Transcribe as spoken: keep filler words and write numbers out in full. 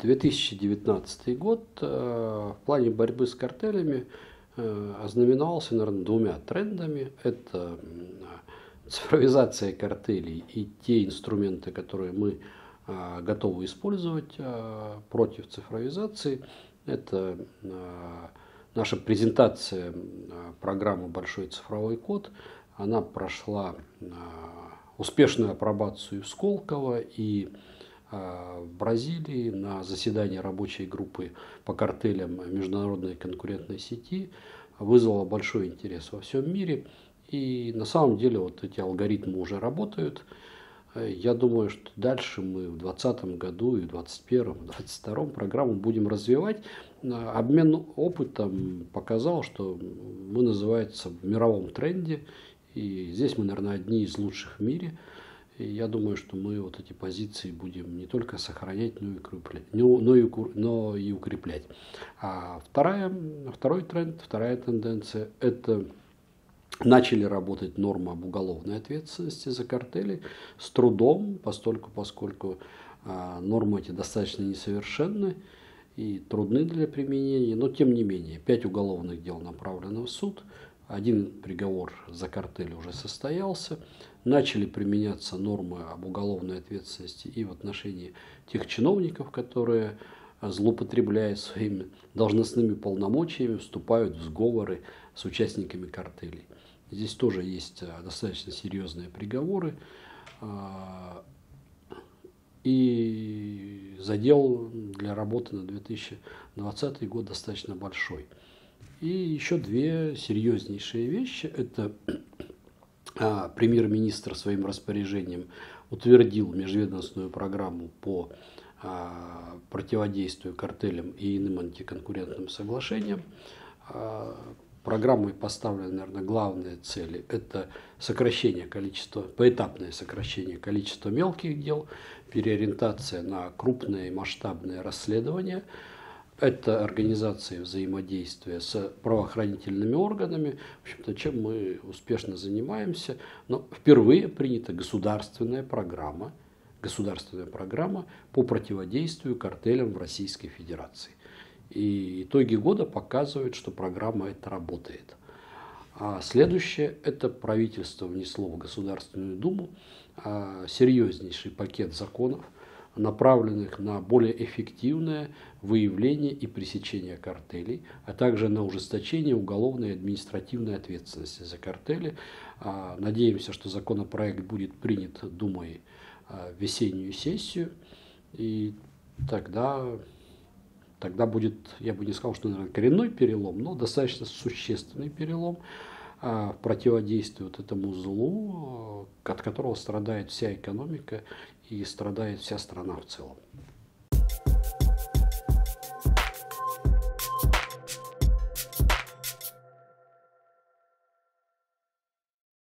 две тысячи девятнадцатый год в плане борьбы с картелями ознаменовался, наверное, двумя трендами. Это цифровизация картелей и те инструменты, которые мы готовы использовать против цифровизации. Это наша презентация программы «Большой цифровой код». Она прошла успешную апробацию в Сколково и в Бразилии на заседании рабочей группы по картелям международной конкурентной сети, вызвала большой интерес во всем мире. И на самом деле вот эти алгоритмы уже работают. Я думаю, что дальше мы в двадцатом году и в двадцать первом, двадцать втором программу будем развивать. Обмен опытом показал, что мы называется в мировом тренде. И здесь мы, наверное, одни из лучших в мире. И я думаю, что мы вот эти позиции будем не только сохранять, но и укреплять. Но, но, и, но и укреплять. А вторая, второй тренд, вторая тенденция – это начали работать нормы об уголовной ответственности за картели с трудом, постольку, поскольку а, нормы эти достаточно несовершенны и трудны для применения. Но тем не менее, пять уголовных дел направлено в суд. Один приговор за картель уже состоялся. Начали применяться нормы об уголовной ответственности и в отношении тех чиновников, которые, злоупотребляя своими должностными полномочиями, вступают в сговоры с участниками картелей. Здесь тоже есть достаточно серьезные приговоры. И задел для работы на две тысячи двадцатый год достаточно большой. И еще две серьезнейшие вещи. Это а, премьер-министр своим распоряжением утвердил межведомственную программу по а, противодействию картелям и иным антиконкурентным соглашениям. А, программой поставлены, наверное, главные цели. Это сокращение количества, поэтапное сокращение количества мелких дел, переориентация на крупные масштабные расследования. Это организация взаимодействия с правоохранительными органами, в общем-то, чем мы успешно занимаемся. Но впервые принята государственная программа, государственная программа по противодействию картелям в Российской Федерации. И итоги года показывают, что программа эта работает. А следующее – это правительство внесло в Государственную Думу серьезнейший пакет законов, направленных на более эффективное выявление и пресечение картелей, а также на ужесточение уголовной и административной ответственности за картели. Надеемся, что законопроект будет принят Думой в весеннюю сессию, и тогда, тогда будет, я бы не сказал, что, наверное, коренной перелом, но достаточно существенный перелом в противодействии вот этому злу, от которого страдает вся экономика и страдает вся страна в целом.